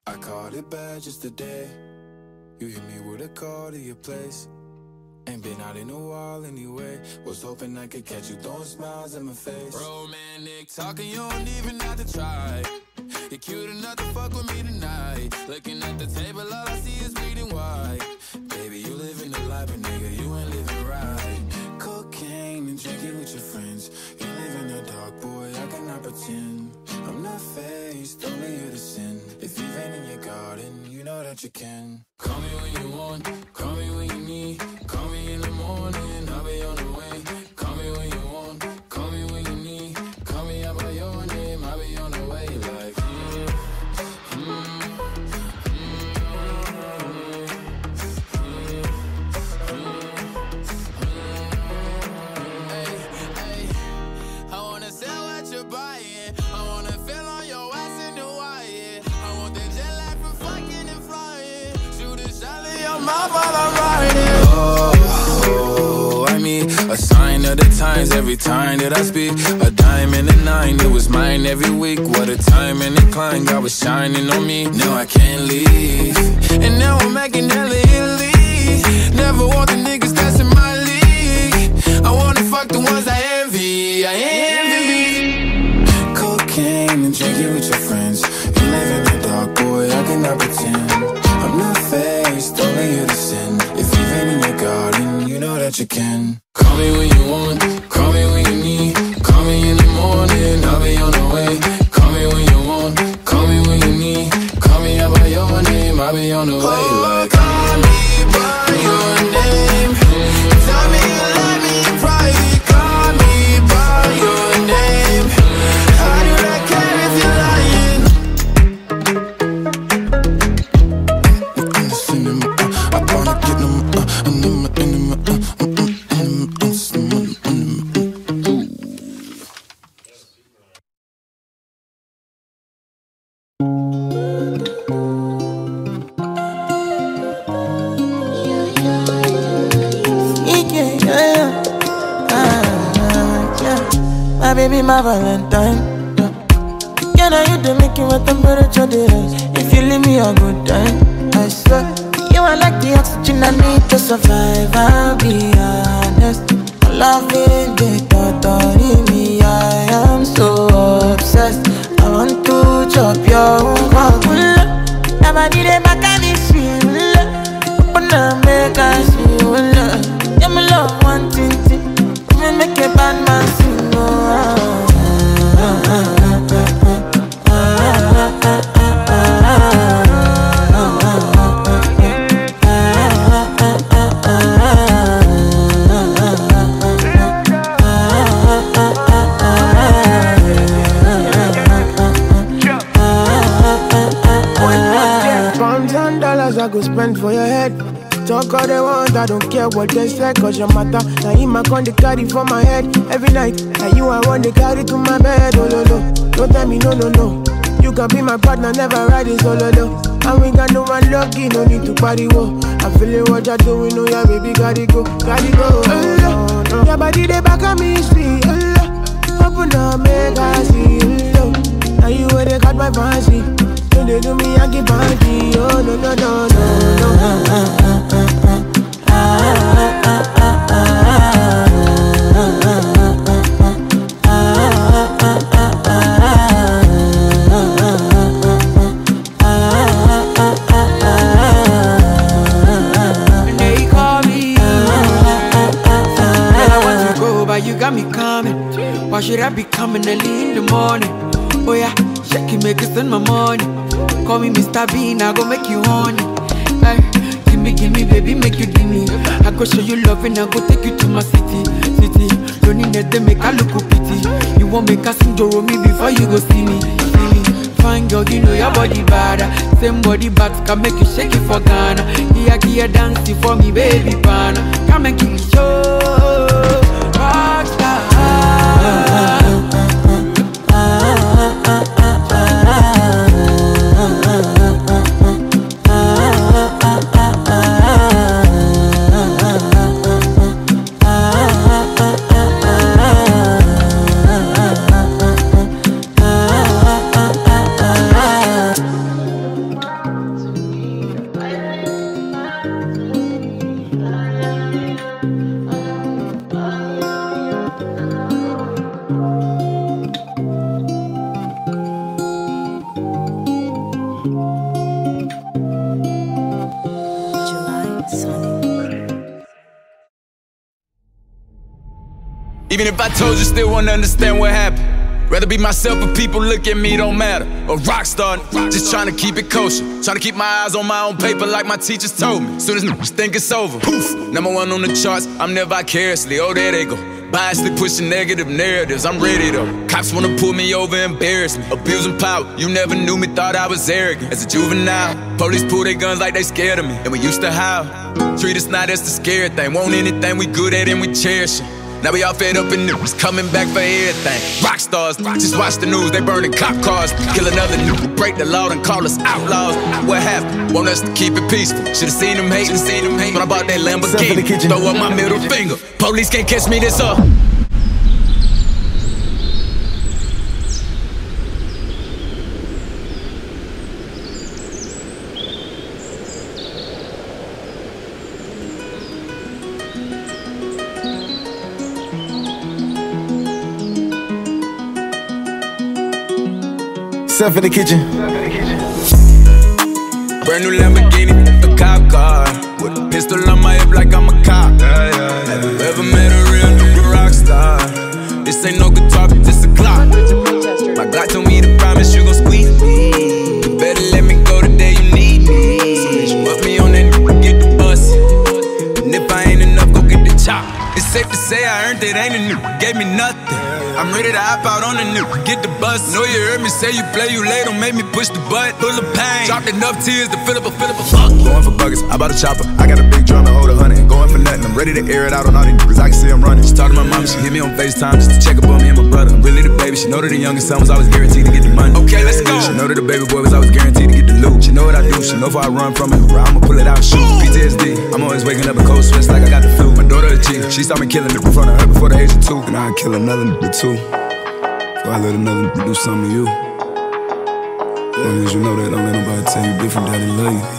I caught it bad just today. You hit me with a call to your place. Ain't been out in a while anyway. Was hoping I could catch you throwing smiles in my face. Romantic talking, you don't even have to try. You're cute enough to fuck with me tonight. Looking at the table, all I see is bleeding white. Baby, you living the life, but nigga, you ain't living right. Cocaine and drinking with your friends. You live in the dark, boy, I cannot pretend. I'm not faced, only you to sin. If you've been in your garden, you know that you can. Call me when you want, call me when you need. Call me in the morning, I'll be on the way. Call me when you want, call me when you need. Call me out by your name, I'll be on the way. Like, I wanna sell what you're buying. I wanna feel on your ass in Hawaii. I want the jet lag from fucking and flying. Shoot a shot in your mouth while I'm riding. Oh, I mean, a sign of the times every time that I speak. A dime and a nine, it was mine every week. What a time and a climb, God was shining on me. Now I can't leave, and now I'm making hella Italy. Never want the niggas that's in my league. I wanna fuck the ones I envy. I envy. Cocaine and drinking with your friends. You live in the dark, boy, I cannot pretend. I'm not faced, only you to sin. If you've been in your garden, you know that you can. Call me when you want, call me when you need. Call me in the morning, I'll be on the way. Call me when you want, call me when you need. Call me out by your name, I'll be on the way. Like, call me by your name. Tell me you love me in private. Call me by your name. How do I care if you're lying? In the cinema, I wanna get them. My baby, my Valentine. Can I you the making what temperature is? If you leave me a good time, I swear you are like the oxygen I need to survive. I'll be honest, loving the thought of me. I am so obsessed. I want to chop your heart. Never did it back at this shit. Open up, make us feel. Yeah, my love, one thing. Make a bad man sing. Pounds and dollars I go spend for your head. Talk all they want, I don't care what they say, cause your matter. Now him I con the carry for my head every night. Now you I want to carry to my bed, oh no no. Don't tell me no no no. You can be my partner, never ride it solo though. And we got no one lucky, no need to party, whoa. I'm feeling what you're doing, oh yeah baby, gotta go, gotta go. Oh, no. Your body they back on me, sweet, oh, open up, make I see, oh, now you where they got my fancy. Don't they do me, I keep party, oh no no no no. You got me coming. Why should I be coming early in the morning? Oh yeah, shake it, make it spend my money. Call me Mr. Bean, I go make you honey. Hey, give me, baby, make you give me. I go show you love and I go take you to my city. Don't need to make I look pity. You won't make a sing to me before you go see me. Fine girl, you know your body bad. Same body bats can make you shake it for Ghana. Here, dancing for me, baby, pana. Come and give me show. Rockstar. Even if I told you, still wouldn't understand what happened. Rather be myself, but people look at me, don't matter. A rock star, just trying to keep it kosher. Trying to keep my eyes on my own paper like my teachers told me. Soon as niggas think it's over, poof, #1 on the charts, I'm there vicariously, oh there they go. Biasly pushing negative narratives, I'm ready though. Cops wanna pull me over, embarrass me. Abusing power, you never knew me, thought I was arrogant. As a juvenile, police pull their guns like they scared of me. And we used to howl, treat us not as the scary thing. Want anything we good at and we cherish it. Now we all fed up in news, coming back for everything. Rock stars, just watch the news, they burning cop cars. Kill another nigga, break the law and call us outlaws. What happened? Want us to keep it peaceful. Should've seen them hate, but I bought that Lamborghini. Throw up my middle finger, police can't catch me this up. Self in the kitchen. Brand new Lamborghini, a cop car. With a pistol on my hip like I'm a cop. Have you ever met a real new rock star? This ain't no guitar, but this a clock. My Glock told me to promise you gon' squeeze me. You better let me go the day you need me. Put me on that get the bus. And if I ain't enough, go get the chop. It's safe to say I earned it, ain't a new, gave me nothing. I'm ready to hop out on the new, get the bus. Know you heard me say you play, you late, don't make me push the button. Full of pain, dropped enough tears to fill up a fuck. Going for buggers, I bought a chopper. I got a big drum to hold 100. Going for nothing, I'm ready to air it out on all these niggas. I can see I'm running. She talked to my mom, she hit me on FaceTime just to check up on me and my brother. I'm really the baby. She know that the youngest son was always guaranteed to get the money. Okay, let's go. She know that the baby boy was always guaranteed to get the loot. She know what I do, she know if I run from it, I'ma pull it out and shoot. PTSD, I'm always waking up in cold sweats like I got the flu. My daughter a G, she saw me killing it in front of her before the age of 2. And I'd kill another nigga too. So I let another nigga do something to you. As long as you know that, don't let nobody tell you different, daddy love you.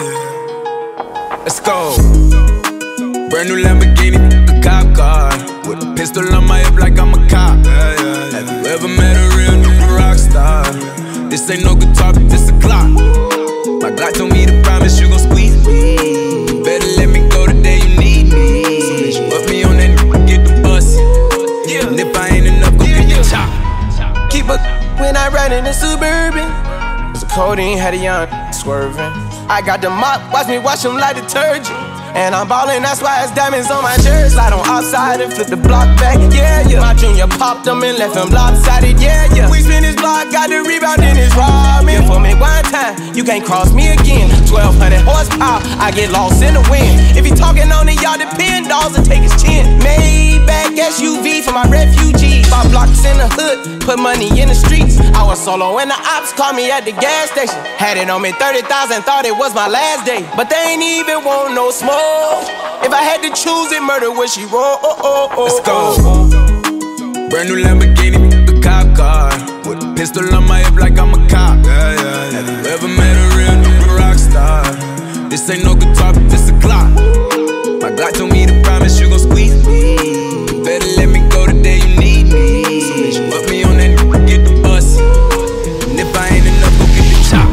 Let's go. Brand new Lamborghini, a cop car. With a pistol on my hip like I'm a cop. Have you ever met a real new rock star? This ain't no guitar, but this a clock. My Glock told me to promise you gon' squeeze me. Better let me go the day you need me. Put me on that get the bus. And if I ain't enough, go get the chop. Keep a when I ride in the Suburban. The codeine had a young swerving. I got the mop, watch me wash them like detergent. And I'm ballin', that's why it's diamonds on my shirt. Slide on outside and flip the block back, yeah, yeah. My junior popped them and left him lopsided, yeah, yeah. We spin his block, got the rebound in his ramen. For me one time, you can't cross me again. 1200 horsepower, I get lost in the wind. If he talking on it, y'all depend, dolls and take his chin. Maybach SUV for my refugees. 5 blocks in the hood, put money in the streets. I was solo and the ops called me at the gas station. Had it on me 30,000, thought it was my last day. But they ain't even want no smoke. If I had to choose it, murder would she roll? Let's go. Brand new Lamborghini, a cop car. With a pistol on my hip like I'm a cop. Have you ever met a real new rock star? This ain't no guitar, but this a clock. My Glock told me to promise you gon' squeeze me. Better let me go the day you need me. Put me on that get the bus. And if I ain't enough, go get the chop.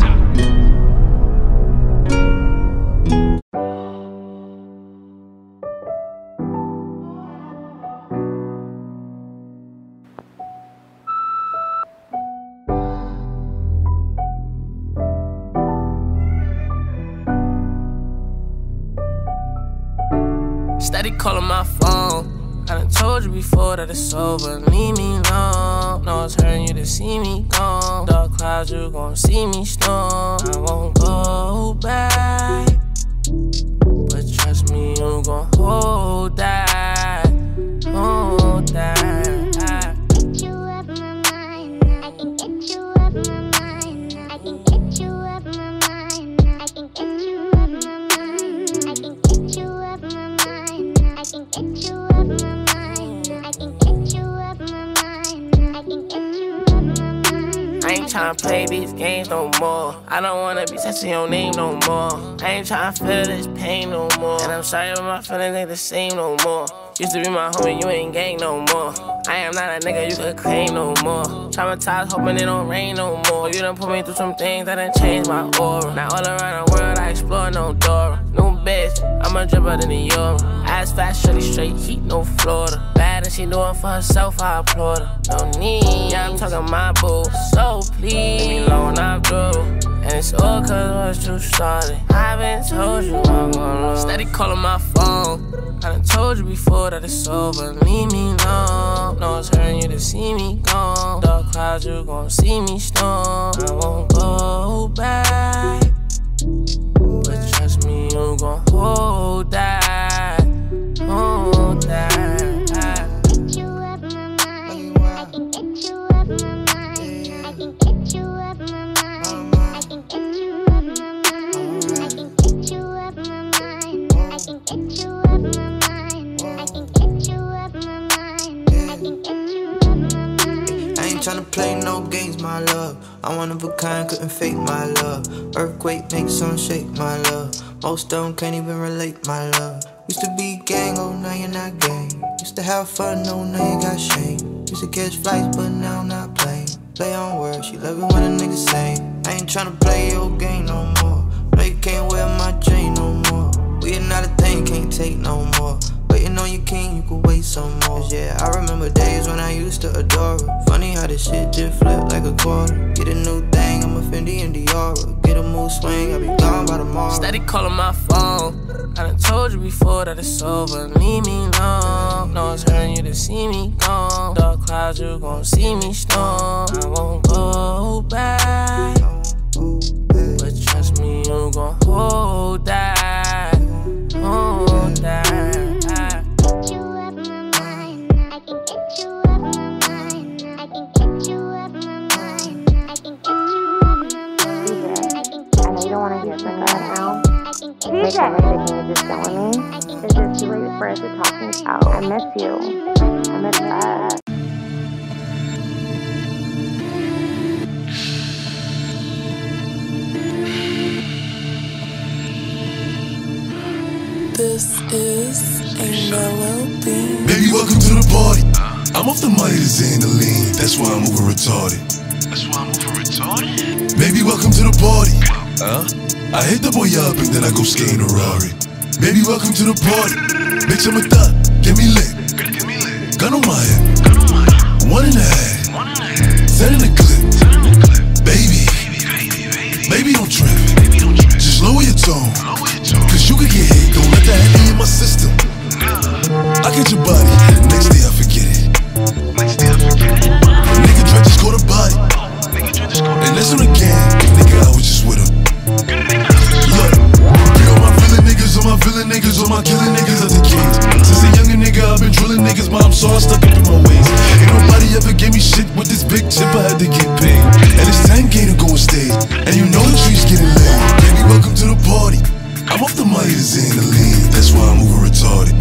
Steady calling my phone. I done told you before that it's over. Leave me alone. No, it's hurting you to see me gone. Dark clouds, you gon' see me storm. I won't go back, but trust me, you gon' hold that. Hold that. Get you up my mind. I can get you up my mind. I can get you up my mind. I can get you up my mind. I can get you up my mind. I can get you up my mind. I can get you up my mind. I can get you up my mind. I ain't ain't tryna play these games no more. I don't wanna be touching your name no more. I ain't tryna feel this pain no more. And I'm sorry but my feelings ain't the same no more. Used to be my homie, you ain't gang no more. I am not a nigga you could claim no more. Traumatized, hoping it don't rain no more. You done put me through some things that done changed my aura. Now all around the world I explore no Dora. New bitch, I'ma drip out in the Euro. Ass fast, shorty straight heat, no Florida. Bad and she doing for herself, I applaud her. No need, yeah, I'm talking my boo. So please, leave me alone, I'm through. And it's all cause once you started, I been told you I'm gonna lose. Steady calling my phone. I done told you before that it's over, leave me alone. No, it's hurting you to see me gone. Dark clouds, you gon' see me storm. I won't go back, but trust me, you gon' hold that, hold that. Get you up my mind. I can get you up my mind. I can get you up my mind. I can get you up my mind. I can get you up my mind. I can get you up my mind. I can get you up my mind. I can get you up my mind. I ain't tryna play no games, my love. I'm one of a kind, couldn't fake my love. Earthquake makes some shake, my love. Most of them can't even relate, my love. Used to be gang, oh now you're not gang. Used to have fun, oh now you got shame. Used to catch flights, but now I'm not playing. Play on words, she love it when a nigga sing. I ain't tryna play your game no more. No, you can't wear my chain no more. We are not a thing, can't take no more. Waiting on your king, you could wait some more. Yeah, I remember days when I used to adore her. Funny how this shit just flipped like a quarter. Get a new thing, I'm a Fendi and Diora. Get a mood swing, I'll be gone by tomorrow. Steady calling my phone. I done told you before that it's over, leave me alone. No, it's hurting you to see me gone. Dark clouds, you gon' see me storm. I won't go back, but trust me, you gon' hold that, hold that. Get you up my mind. I can get you up my mind. I can get you up my mind. I can get you up my mind. I know you don't want to hear from that now. DJ, can you just go with me? Is it too late for us to talk things out? I miss you. I miss us. This is a melody. Baby, welcome to the party. I'm off the money to Xandaline. That's why I'm over retarded. That's why I'm over retarded? Baby, welcome to the party. I hit the boy up and then I go skate in a Rari. Baby, welcome to the party. Bitch, I'm a thot. Get me lit. Gun on my head. 1.5. 10 in the clip. Baby, baby, don't trip. Just lower your tone. Cause you could get hit. Don't let that heavy in my system. I get your body. Next day I forget it. Nigga Dre just caught a body. And that's on the gang. Nigga, I was just with him. Look, be all my villain niggas, all my villain niggas, all my killing niggas at the kids. Since a younger nigga, I've been drilling niggas, mom, so I stuck up in my ways. Ain't nobody ever gave me shit with this big chip, I had to get paid. And it's 10K to go on stage, and you know the trees getting laid. Baby, welcome to the party. I'm off the money to Xandaline, that's why I'm over retarded.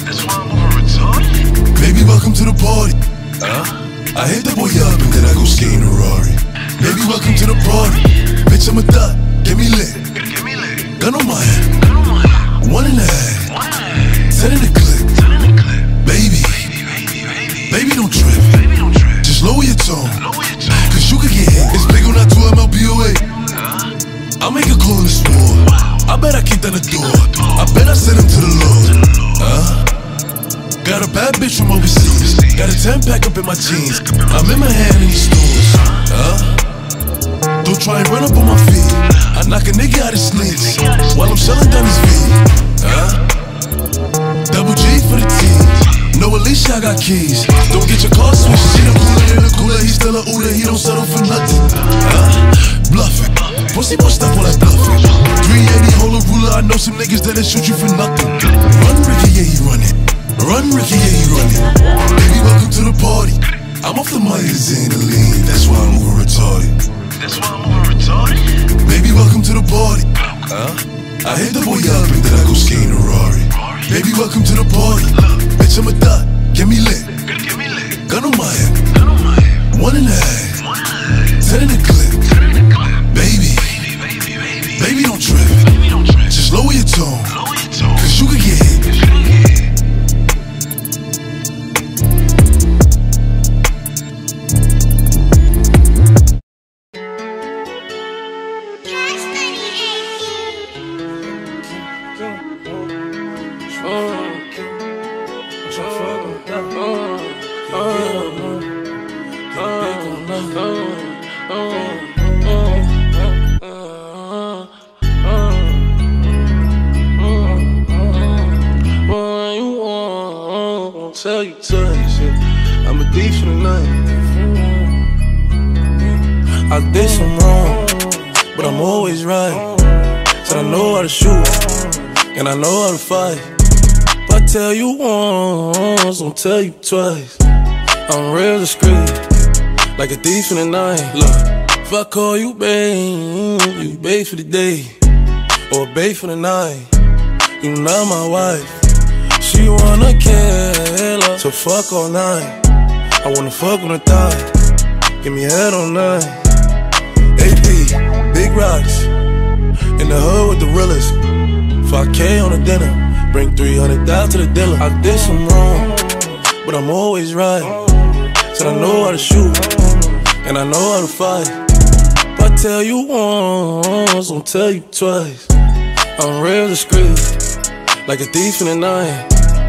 Baby, welcome to the party. I hit the boy up and then I go skate in a Rari. Baby, welcome to the party. Bitch, I'm a thot. Get me lit. Gun on my head. 1.5. 10 in the clip. Baby, baby, don't trip. Just lower your tone. Cause you could get hit. It's big on that 2 MLBOA. I'll make a call in this war. I bet I kick down the door. I bet I send him to the Lord. Got a bad bitch from overseas. Got a 10-pack up in my jeans. I'm in my hand in these stores. Don't try and run up on my feet. I knock a nigga out his sleeves while I'm shelling down his feet. Double G for the team. No, Alicia, I got keys. Don't get your car switched. She the cooler in the cooler. He still a ooler. He don't settle for nothing. Bluffing. Pussy boy, stop all that bluffing. 380, hold a ruler. I know some niggas that'll shoot you for nothing. Run, Ricky, yeah, he running. Run, Ricky, yeah, he running. Baby, welcome to the party. I'm off the money to Xandaline. That's why I'm over retarded. Baby, welcome to the party. I hit the boy up and then I go skate in a Rari. Baby, welcome to the party. Bitch, I'm a thot. Get me lit. Gun on my head. 1.5. 10 in the clip. I did some wrong, but I'm always right. Said I know how to shoot, and I know how to fight. If I tell you once, I'll tell you twice. I'm real discreet, like a thief in the night. Look, if I call you babe, you babe for the day, or babe for the night. You not my wife. She wanna kill her, so fuck all night. I wanna fuck on the thigh, give me head all night. AP, big rocks, in the hood with the realest. 5K on the dinner, bring 300 down to the dealer. I did some wrong, but I'm always right. Said I know how to shoot, and I know how to fight. If I tell you once, I'll tell you twice. I'm real discreet, like a thief in the night.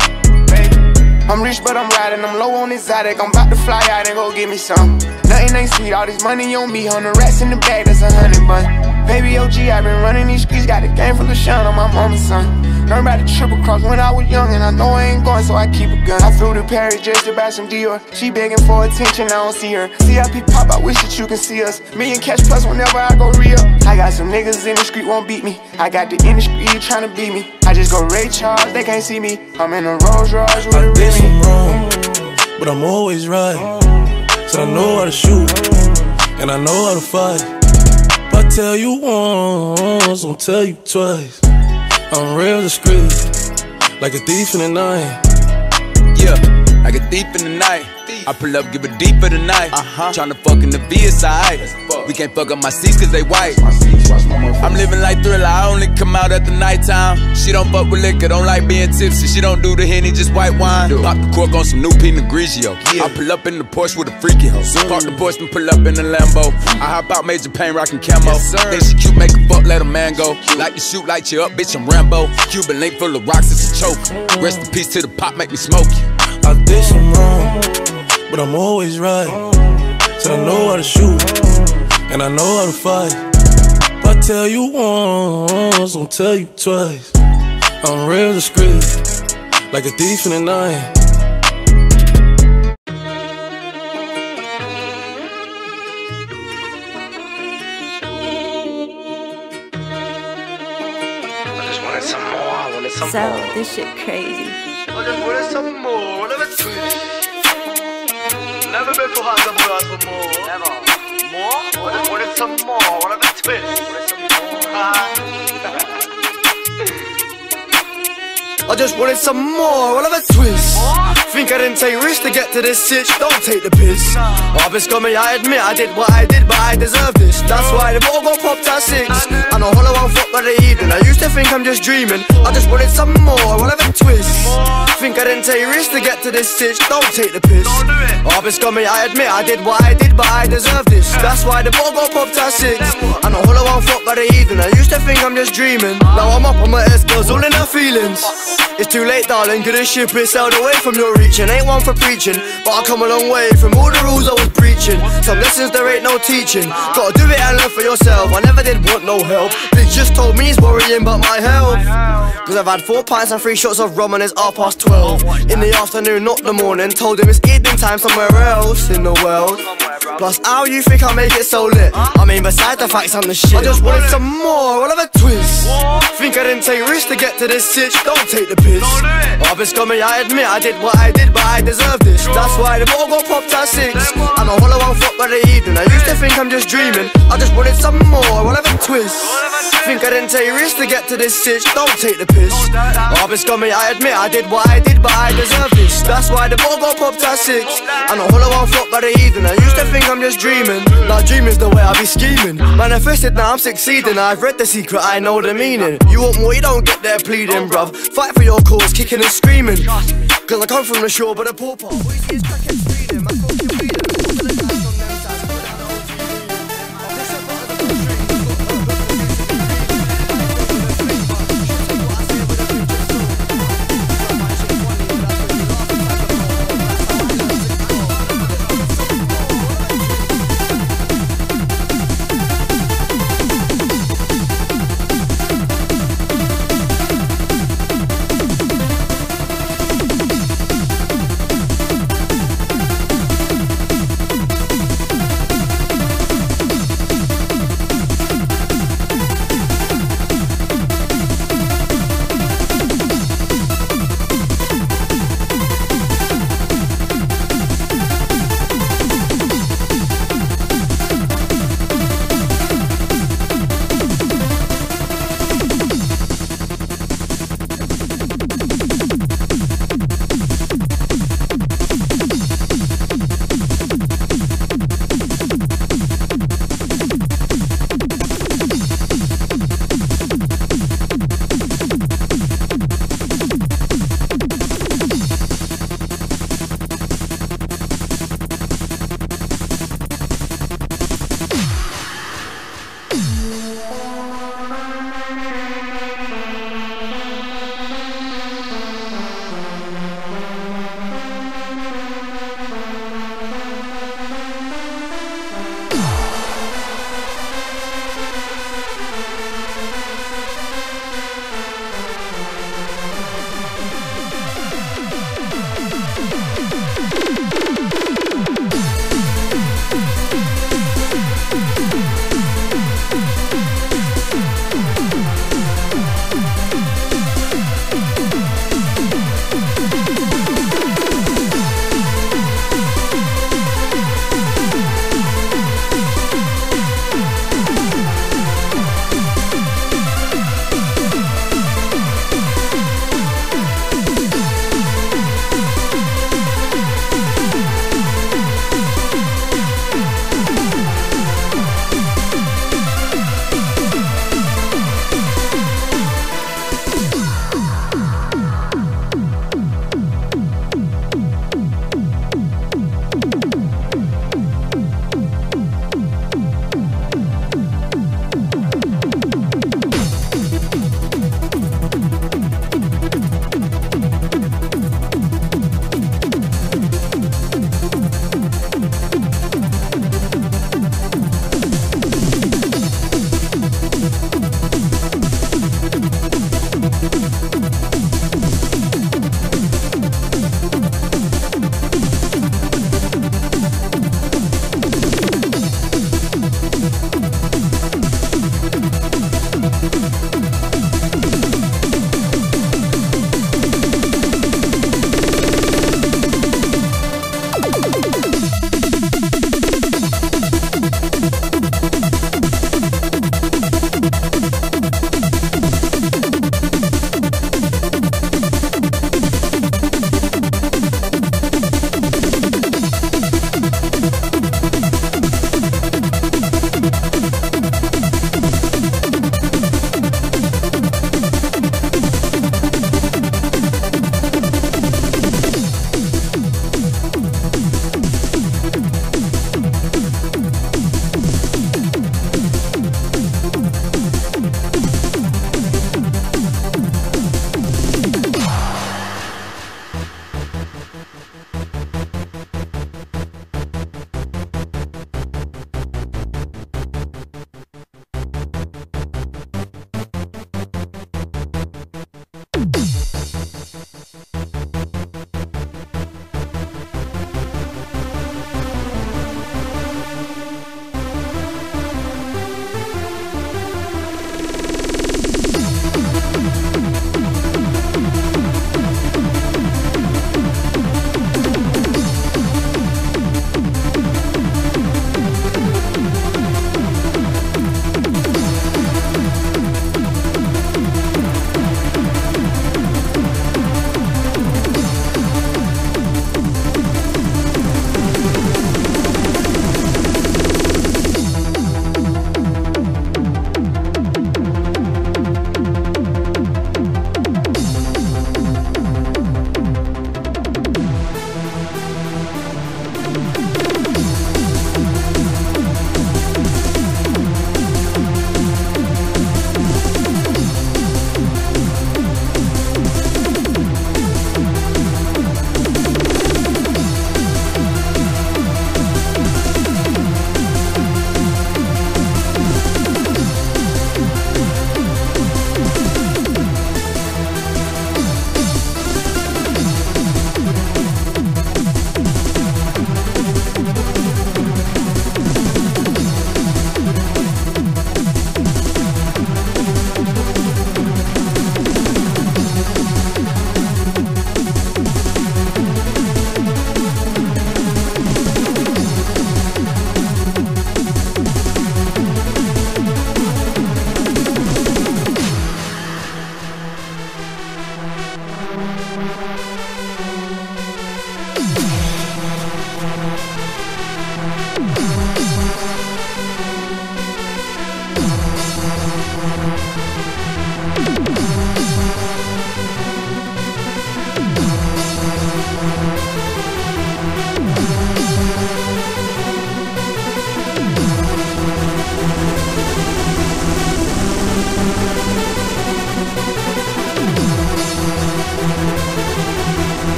I'm rich but I'm riding, I'm low on exotic. I'm about to fly out and go get me some. Nothing ain't sweet, all this money on me. 100 rats in the bag, that's 100 bun. Baby OG, I been running these streets. Got a game full of shine on my mama's son. Learned about the triple cross when I was young, and I know I ain't going, so I keep a gun. I flew to Paris just to buy some Dior. She begging for attention, I don't see her. CIP pop, I wish that you can see us. Million cash plus whenever I go real. I got some niggas in the street won't beat me. I got the industry tryna beat me. I just go Ray Charles, they can't see me. I'm in a Rolls Royce with a did some wrong, but I'm always right. Said I know how to shoot, and I know how to fight. If I tell you once, I'll tell you twice. I'm real discreet, like a thief in the night. Yeah, like a thief in the night. I pull up, give it deep for the night. Tryna fuck in the VSI. We can't fuck up my seats cause they white. I'm living like Thriller, I only come out at the nighttime. She don't fuck with liquor, don't like being tipsy. She don't do the Henny, just white wine. Pop the cork on some new Pinot Grigio. I pull up in the Porsche with a freaky hoe. Park the Porsche and pull up in the Lambo. I hop out Major Payne rockin' camo. Then she cute, make a fuck, let a man go. Like you shoot, light you up, bitch, I'm Rambo. Cuban link full of rocks, it's a choke. Rest in peace to the pop, make me smoke you. I did some wrong, but I'm always right. Said I know how to shoot, and I know how to fight. If I tell you once, I'll tell you twice. I'm real discreet, like a thief in the night. So, this shit crazy. I just wanted some more, whatever twist. Never been for hot, never asked for more. Never. More? I just wanted some more, whatever twist. I just wanted some more, whatever twist. Think I didn't take risks to get to this sitch, don't take the piss. I've been scummy, I admit I did what I did, but I deserve this. That's why the ball got popped at 6. I know hollow out fuck by the evening. I used to think I'm just dreaming. I just wanted some more, whatever twist. Think I didn't take risks to get to this sitch, don't take the piss. I've been scummy, I admit I did what I did, but I deserve this. That's why the ball got popped at 6. I know hollow out fuck by the evening. I used to think I'm just dreaming. Now I'm up on my S-girls, all in her feelings. It's too late, darling, cause this ship is sailed away from your reaching. Ain't one for preaching, but I come a long way from all the rules I was preaching. Some lessons there ain't no teaching. Gotta do it and learn for yourself. I never did want no help. Bitch just told me he's worrying about my health. Cause I've had 4 pints and 3 shots of rum and it's 12:30. In the afternoon, not the morning. Told him it's evening time somewhere else in the world. Plus, how you think I make it so lit? I mean, besides the facts, I'm the shit. I just wanted some more, whatever twist. Think I didn't take risks to get to this sitch, don't take the piss. I've been scummy, I admit I did what I did, but I deserve this. That's why the ball got popped at 6. I know hollow out fuck by the evening. I used to think I'm just dreaming. I just wanted some more, whatever twist. Think I didn't take risks to get to this sitch, don't take the piss. I've been scummy, I admit I did what I did, but I deserve this. That's why the ball got popped at 6. I know hollow out fuck by the evening. I used to think I'm just dreaming. Now dreaming's the way I be scheming. Manifested, now I'm succeeding. I've read the secret, I know the meaning. You want more, you don't get there pleading, bruv. Fight for your cause, kicking and screaming. Cause I come from the shore, but the poor part. What you see is crackheads freedom. My coach is freedom.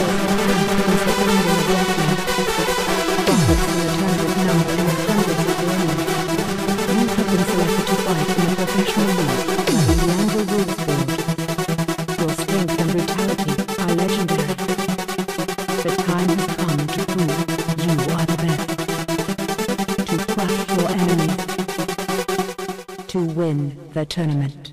To win the tournament.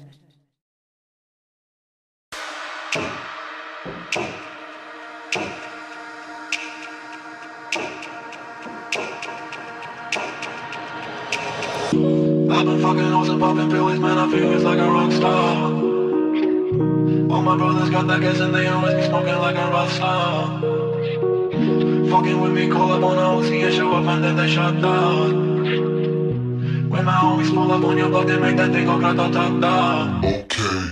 I've been fucking hoes and popping pills, man, I feel it's like a rock star. All my brothers got that gas and they always be smoking like a rock star. Fucking with me, call up on a OC and show up and then they shut down. When my homies pull up on your block, they make that thing go grata-ta-ta. Okay.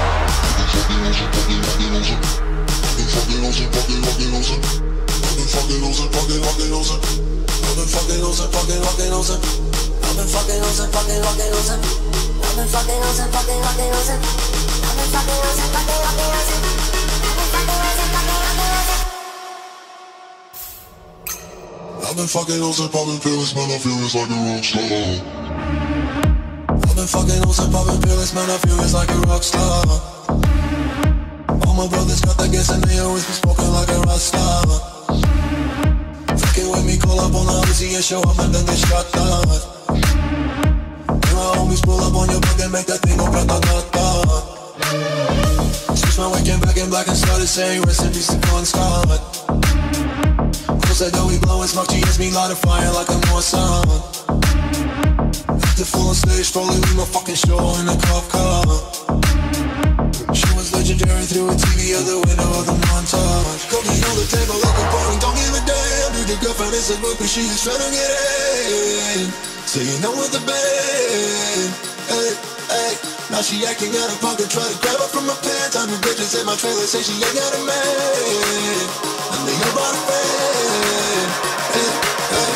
I've been fucking hoes and popping pills, man, I feel it's like a rock star. I've been fucking hoes and popping pills, man, I feel it's like a rock star. All my brothers got that gas and they always be smoking like a rock star. Fucking with me, call up on the Uzi and show up and then they shut down. When my homies pull up on your block, they make that thing go grata-ta-ta. Switch my weekend back in black and started saying rest in peace to Con Scott. Said that we blowin' smoke, she hits me light a fire like a Mossad. After full on stage, strolling with my fucking show in a cop car. She was legendary through a TV out the window of the montage. Cooking on the table like a party, don't give a damn. Dude, the girlfriend is a book, but she just tryna get in. So you know what the band. Hey, hey. Now she acting out of pocket, try to grab her from my pants. I'm the bitches in my trailer, say she ain't got a man. And they know about a fan. Hey, hey.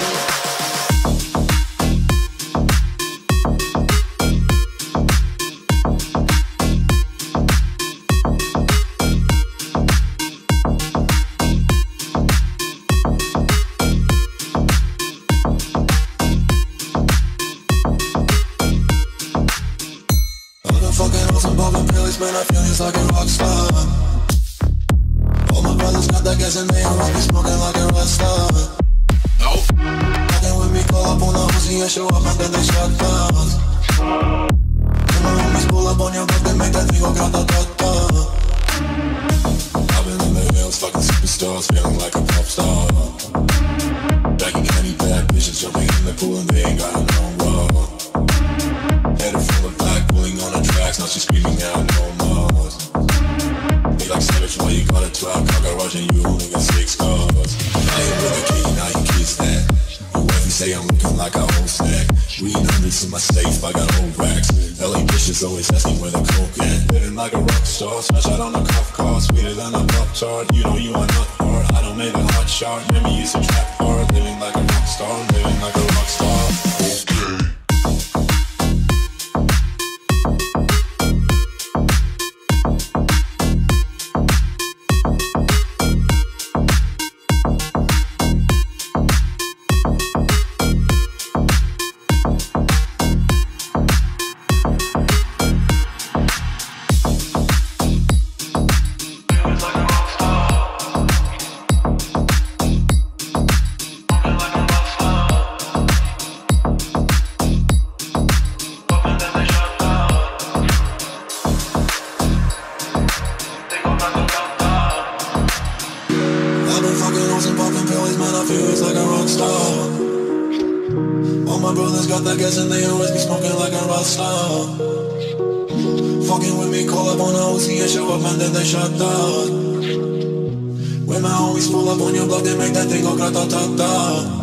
Man, I feel just like a rock star. All my brothers got that gas and they always be smoking like a rock star. Nope. Fucking with me, call up on the Uzi and show up and then they shut down. When my homies pull up on your block, they make that thing go grata-ta-ta. I've been in the hills, fucking superstars, feeling like a pop star. Bagging any bad bitches, jumping in the pool and they ain't got no wall. Head full of black, pulling on the tracks, now she's screaming out no more. Be like savage, why you got a 12 car garage and you only got 6 cars? I ain't with a key, now you kiss that. Your wife, you say I'm looking like a whole snack. Read hundreds in my safe, I got old racks. LA bitches always asking where the coke at. Living like a rock star, smash out on a cop car. Sweeter than a pop tart, you know you are not hard. I don't make a hot shot, remember you used to trap hard. Living like a rock star, living like a rock star. Okay. Fucking with me, call up on the OC and show up and then they shut down. When my homies pull up on your block, they make that thing go grata-ta-ta.